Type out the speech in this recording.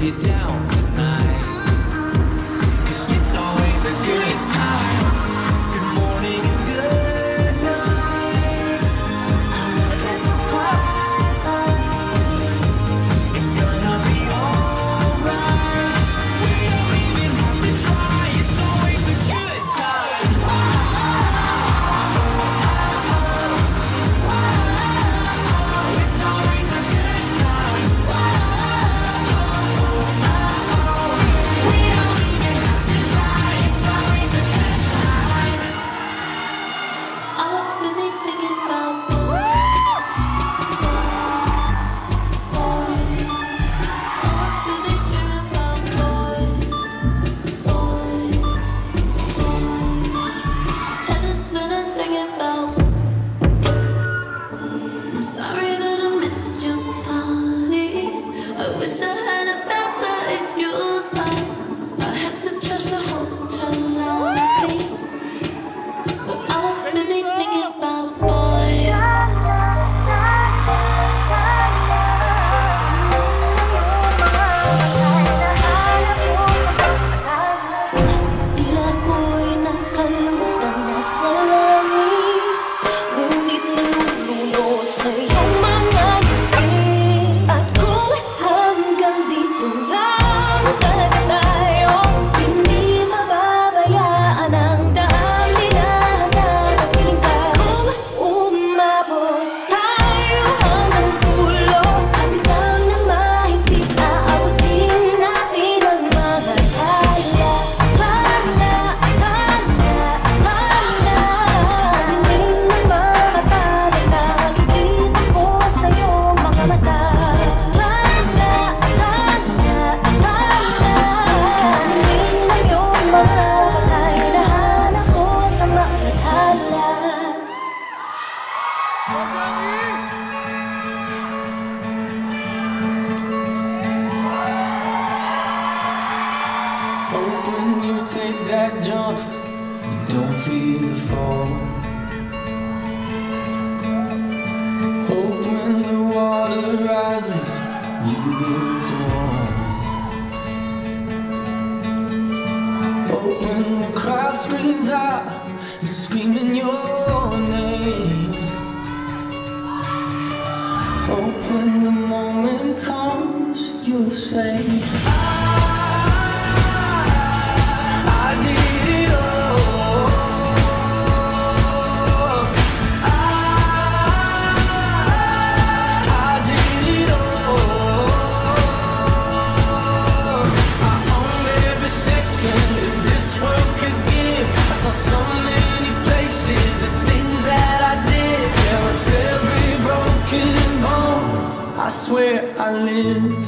you down tonight, 'cause it's always a good time. Good morning and good night. I look at the twilight. It's gonna be alright. We don't even have to try. It's always a good time. It's always a good time. We don't even have to try. It's always a good time. I was busy thinking about boys. I was busy dreaming about boys. Head is spinning thinking about. I'm sorry that I missed your party. I wish I had a better excuse. I had to trash the hotel lobby. But I was busy thinking about boys. Tila ko'y nakalutang nasa langit, ngunit nalulunod sa iyong mga ngiti. At kung hanggang dito lang talaga tayo, hindi mababayaan ang daan hinahanap at piling ka. Kung umabot tayo hanggang dulo, hanggang nang mahigpit aabutin natin ang mga kaya. Hindi na mamatay, nakikita ko sa iyong mga mata. Hindi na iyong mawawala, hinahanap ko sa mga tala. Hope when you take that jump, you don't feel the fall. Hope when the water rises, you build a wall. Hope when the crowd screams out, you're screaming your name. Hope when the moment comes, you'll say, I did it all. I did it all. I owned every second that this world could give. I saw so many places, the things that I did. There was every broken bone. I swear I lived.